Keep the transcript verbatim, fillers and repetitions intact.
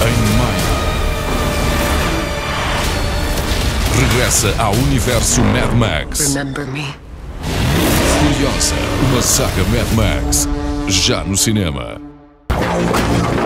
em maio. Regressa ao universo Mad Max. Remember me? Furiosa, uma saga Mad Max, já no cinema.